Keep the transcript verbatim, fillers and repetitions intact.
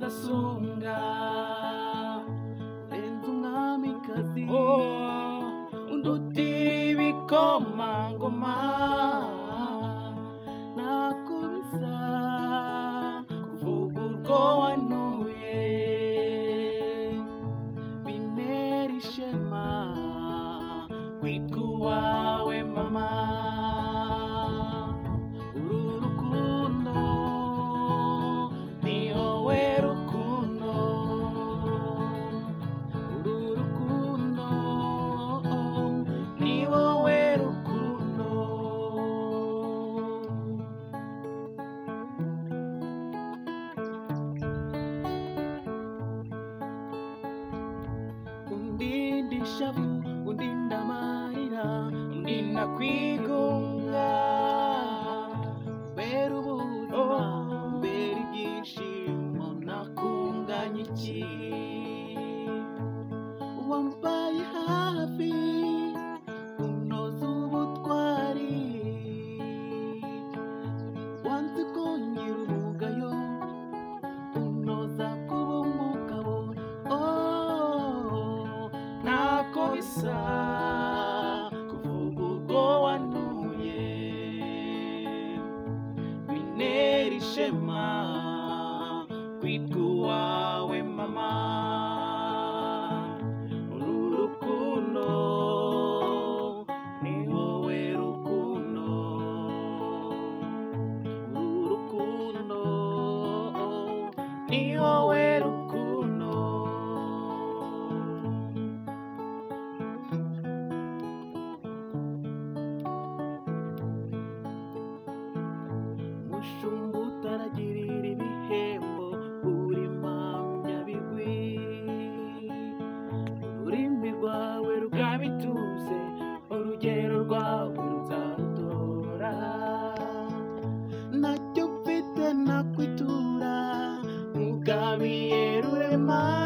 rudasumbwa urenze umwamikazi unduta ibikomangoma nakubisa kuvuga urwo wanuye bintera ishema kwitwa uwawe mama. Uru rukundo ni wowe rukundo, uru rukundo ni wowe rukundo. Undinda ishavu, undinda amarira, undinda kwigunga, mbere ubuzima, mbere ibyishimo, nakunganya iki? Wambaye hafi unoza ubutwari, wanze kongera umugayo unoza kuba umugabo. Oh, ntako bisa kuvuga urwo wanuye bintera ishema kwitwa uwawe mama. Uru rukundo ni wowe rukundo, uru rukundo ni wowe rukundo. Mushumba utaragirira ibihembo uri impamyabigwi, ururimi rwawe rugabituze, urugero rwawe ruzarutora. Ntacyo mfite nakwitura mugabiye rurema.